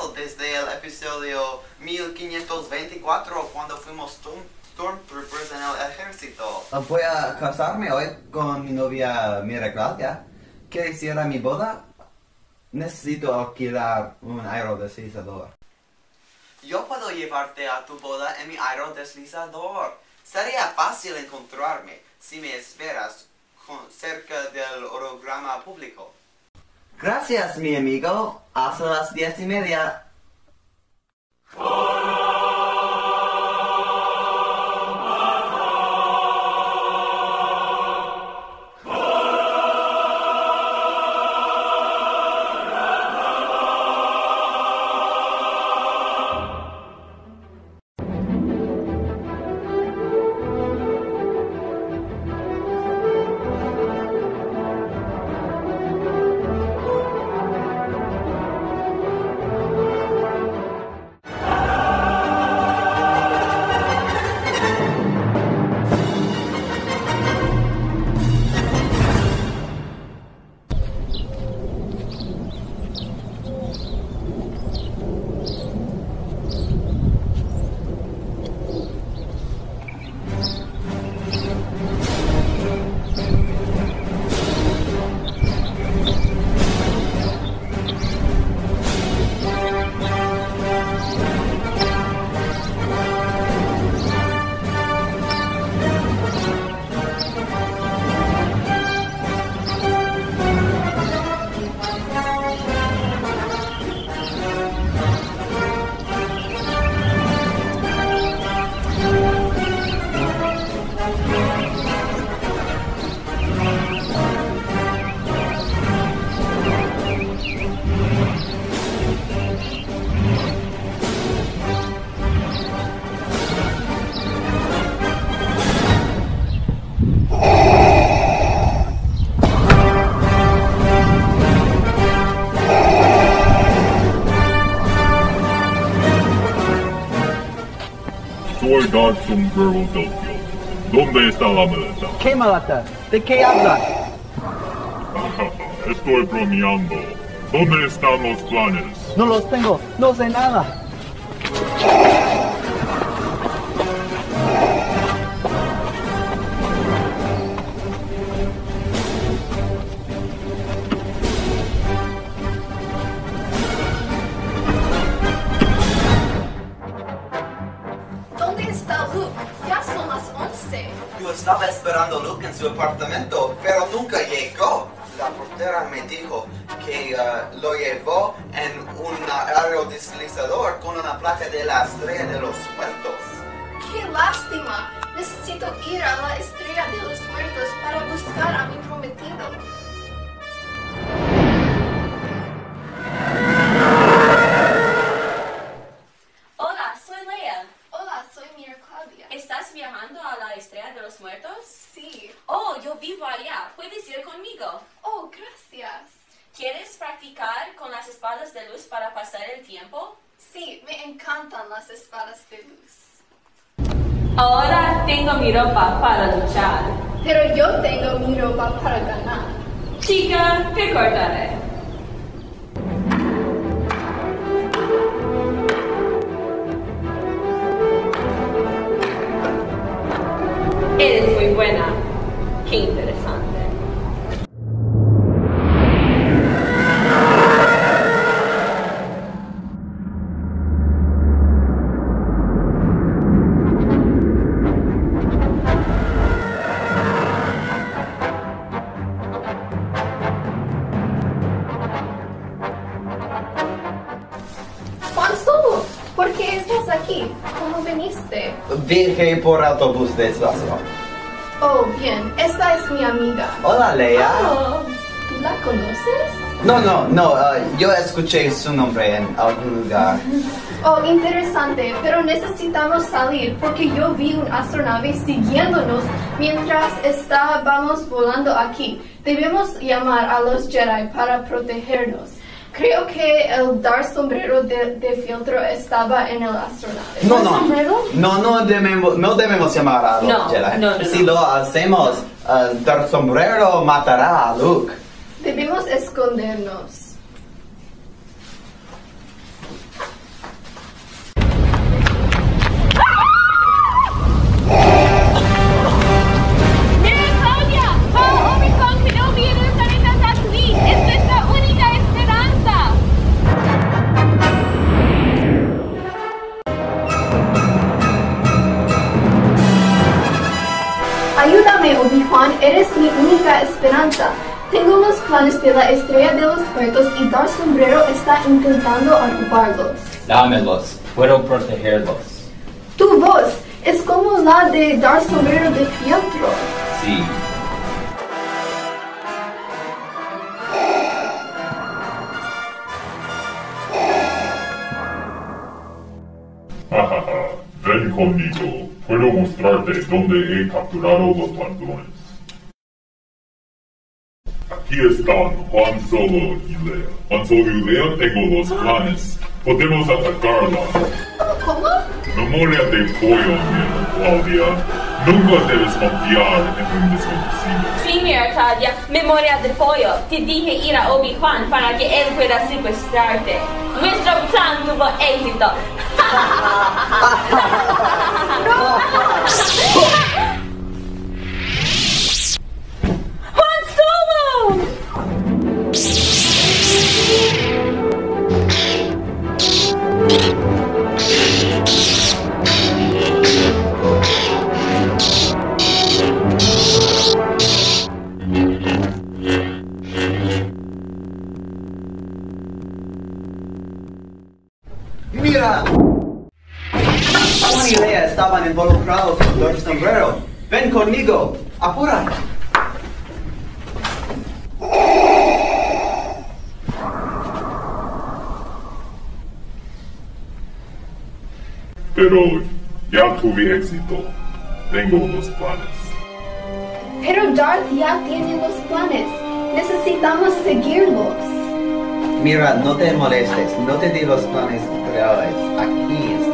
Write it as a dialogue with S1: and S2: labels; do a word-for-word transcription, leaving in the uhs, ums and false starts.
S1: recuerdo desde el episodio mil quinientos veinticuatro cuando fuimos Stormtroopers en el ejército.
S2: Voy a casarme hoy con mi novia Mira Claudia. ¿Quieres ir a mi boda? Necesito alquilar un aerodeslizador.
S1: Yo puedo llevarte a tu boda en mi aerodeslizador. Sería fácil encontrarme si me esperas cerca del holograma público.
S2: Gracias, mi amigo. Hasta las diez y media.
S3: Soy Darkson Girl Tokyo. ¿Dónde está la maleta?
S4: ¿Qué maleta? ¿De qué hablas?
S3: Estoy bromeando. ¿Dónde están los planes?
S4: No los tengo, no sé nada.
S1: Yo estaba esperando a Luke en su apartamento, pero nunca llegó. La portera me dijo que uh, lo llevó en un aerodeslizador con una placa de la Estrella de los Muertos.
S5: ¡Qué lástima! Necesito ir a la Estrella de los Muertos para buscar a mi prometido.
S6: Hola, soy Leia.
S5: Hola, soy Mira Claudia.
S6: ¿Estás viajando a la Estrella de los Muertos?
S5: Sí.
S6: Oh, yo vivo allá. ¿Puedes ir conmigo?
S5: Oh, gracias.
S6: ¿Quieres practicar con las espadas de luz para pasar el tiempo?
S5: Sí, me encantan las espadas de luz.
S6: Ahora tengo mi ropa para luchar.
S5: Pero yo tengo mi ropa para ganar.
S6: Chica, te cortaré. Eres muy buena. Qué interesante.
S5: Juan Solo, ¿por qué estás aquí? ¿Cómo viniste?
S2: Viajé por autobús de estación.
S5: Oh, bien. Esta es mi amiga.
S2: Hola, Leia.
S5: Oh, ¿tú la conoces?
S2: No, no, no. Uh, yo escuché su nombre en algún lugar.
S5: Oh, interesante. Pero necesitamos salir porque yo vi un astronave siguiéndonos mientras estábamos volando aquí. Debemos llamar a los Jedi para protegernos. Creo que el dar sombrero de, de filtro estaba en el astronave.
S2: No, no.
S5: ¿Sombrero?
S2: No, no debemos, no debemos llamar a los
S6: No,
S2: Jedi.
S6: no, no,
S2: si
S6: no.
S2: lo hacemos, uh, Dar Sombrero matará a Luke.
S5: Debemos escondernos. Obi-Wan, eres mi única esperanza. Tengo los planes de la estrella de los muertos y Darth Sombrero está intentando ocuparlos.
S7: Dámelos, puedo protegerlos.
S5: Tu voz es como la de Darth Sombrero de fieltro.
S7: Sí.
S3: Jajaja, ven conmigo. Puedo mostrarte dónde he capturado los ladrones. Aquí están Juan Solo y Leia. Juan Solo y Leia, tengo los planes. Podemos atacarla.
S5: ¿Cómo?
S3: Memoria de pollo, mira, Claudia. Nunca debes confiar en un desconocido.
S6: Sí, mira, Claudia, memoria de pollo. Te dije ir a Obi-Wan para que él pueda secuestrarte. Nuestro plan tuvo éxito. ¡Han Solo!
S2: ¡Mira! Juan y Leia estaban involucrados con Darth Sombrero. ¡Ven conmigo! ¡Apura!
S3: Pero ya tuve éxito. Tengo los planes.
S5: Pero Darth ya tiene los planes. Necesitamos seguirlos.
S2: Mira, no te molestes. No te di los planes reales. Aquí